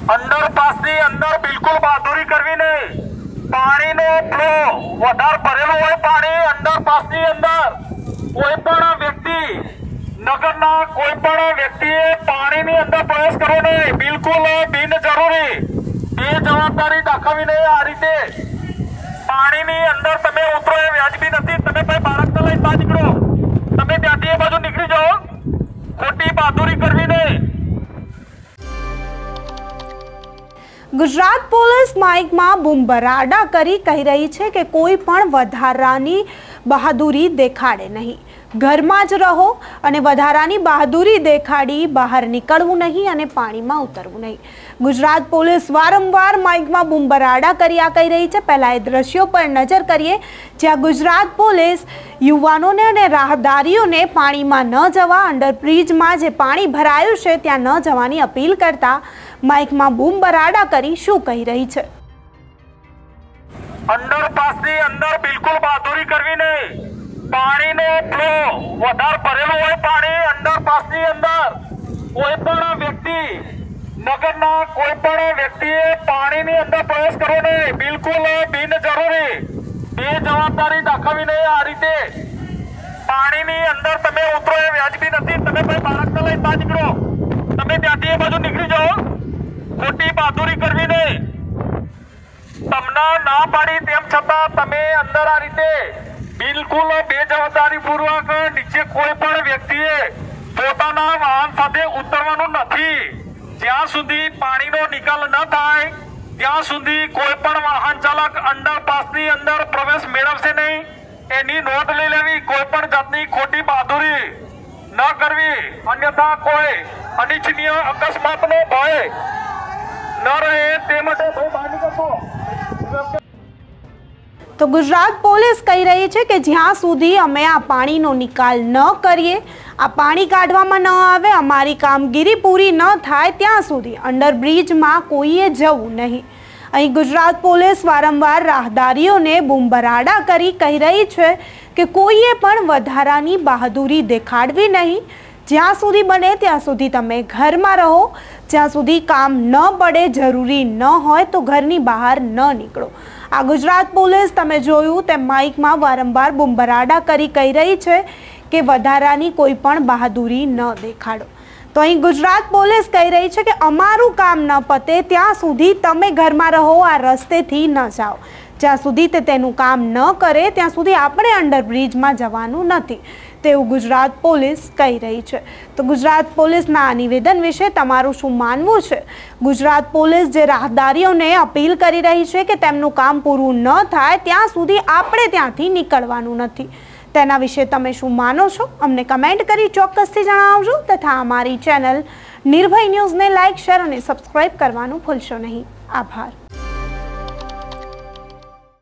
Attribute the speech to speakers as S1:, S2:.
S1: અંડરપાસની અંદર બિલકુલ બહાદુરી કરવી નહીં। પાણીનો ફ્લો વધારે ભરેલું હોય પાણી અંડરપાસની અંદર કોઈ પણ વ્યક્તિ નગરના કોઈ પણ વ્યક્તિએ પાણીની અંદર પ્રવેશ કરવો નહીં, બિલકુલ બિનજરૂરી બેજવાબદારી દાખવવી નહીં। આ રીતે પાણીની અંદર તમે ઉતરો એ વ્યાજબી નથી। તમે ભાઈ બાળકને લઈને બહાર નીકળો, તમે ત્યાંથી એ બાજુ નીકળી જાઓ, ખોટી બહાદુરી કરવી નહીં।
S2: ગુજરાત પોલીસ માઇકમાં બૂમબરાડા કરી કહી રહી છે કે કોઈ પણ વધારાની બહાદુરી દેખાડે નહીં, ઘરમાં જ રહો અને વધારાની બહાદુરી દેખાડી બહાર નીકળવું નહીં અને પાણીમાં ઉતરવું નહીં। ગુજરાત પોલીસ વારંવાર માઇકમાં બૂમબરાડા કરી આ કહી રહી છે। પહેલાં એ દ્રશ્યો પર નજર કરીએ જ્યાં ગુજરાત પોલીસ યુવાનોને અને રાહદારીઓને પાણીમાં ન જવા, અંડરબ્રિજમાં જે પાણી ભરાયું છે ત્યાં ન જવાની અપીલ કરતા માઇકમાં બૂમબરાડા કરી શું કહી રહી છે?
S1: અંડરપાસની અંદર બિલકુલ બહાદુરી કરવી નહીં। પાણીનો ફ્લો વધારે ભરેલું હોય પાણી અંડરપાસની અંદર કોઈ પણ વ્યક્તિ નગરના કોઈ પણ વ્યક્તિએ પાણીની અંદર પ્રવેશ કરવો નહીં, બિલકુલ બિનજરૂરી બેજવાબદારી દાખવવી નહીં। આ રીતે પાણીની અંદર તમે ઉતરો એ વ્યાજબી નથી। તમે ભાઈ બાળકને લઈને બહાર નીકળો, તમે ત્યાંથી એ બાજુ નીકળી જાઓ, ખોટી બહાદુરી કરવી નહીં। તમને ના પાડી તેમ છતાં તમે અંદર આ રીતે બિલકુલ બેજવાબદારી પૂર્વક નીચે કોઈ પણ વ્યક્તિએ પોતાના વાહન સાથે ઉતરવાનું નથી। જ્યાં સુધી પાણીનો નિકાલ ન થાય ત્યાં સુધી કોઈ પણ વાહન ચાલક અંડરપાસની અંદર પ્રવેશ મેળવશે નહીં। એની નોંધ લઈ લેવી, કોઈ પણ જાતની ખોટી બહાદુરી ન કરવી, અન્યથા કોઈ અનિચ્છનીય અકસ્માતનો ભય ન રહે તે માટે બહાર નીકળશો।
S2: તો ગુજરાત પોલીસ કહી રહી છે કે જ્યાં સુધી અમે આ પાણીનો નિકાલ ન કરીએ, આ પાણી કાઢવામાં ન આવે, અમારી કામગીરી પૂરી ન થાય ત્યાં સુધી અંડરબ્રિજમાં કોઈએ જવું નહીં। અહીં ગુજરાત પોલીસ વારંવાર રાહદારીઓને બૂમબરાડા કરી કહી રહી છે કે કોઈએ પણ વધારાની બહાદુરી દેખાડવી નહીં। જ્યાં સુધી બને ત્યાં સુધી તમે ઘરમાં રહો, જ્યાં સુધી કામ ન પડે, જરૂરી ન હોય તો ઘરની બહાર ન નીકળો। આ ગુજરાત પોલીસ તમે જોયું તેમ માઇકમાં વારંવાર બૂમબરાડા કરી કહી રહી છે કે વધારાની કોઈ પણ બહાદુરી ન દેખાડો। તો અહીં ગુજરાત પોલીસ કહી રહી છે કે અમારું કામ ન પતે ત્યાં સુધી તમે ઘરમાં રહો, આ રસ્તેથી ન જાઓ। જ્યાં સુધી તે તેનું કામ ન કરે ત્યાં સુધી આપણે અંડરબ્રિજમાં જવાનું નથી તેવું ગુજરાત પોલીસ કહી રહી છે। તો ગુજરાત પોલીસના આ નિવેદન વિશે તમારું શું માનવું છે? ગુજરાત પોલીસ જે રાહદારીઓને અપીલ કરી રહી છે કે તેમનું કામ પૂરું ન થાય ત્યાં સુધી આપણે ત્યાંથી નીકળવાનું નથી, તેના વિશે તમે શું માનો છો? અમને કમેન્ટ કરી ચોક્કસથી જણાવજો તથા અમારી ચેનલ નિર્ભય ન્યૂઝને લાઇક, શેર અને સબસ્ક્રાઇબ કરવાનું ભૂલશો નહીં। આભાર।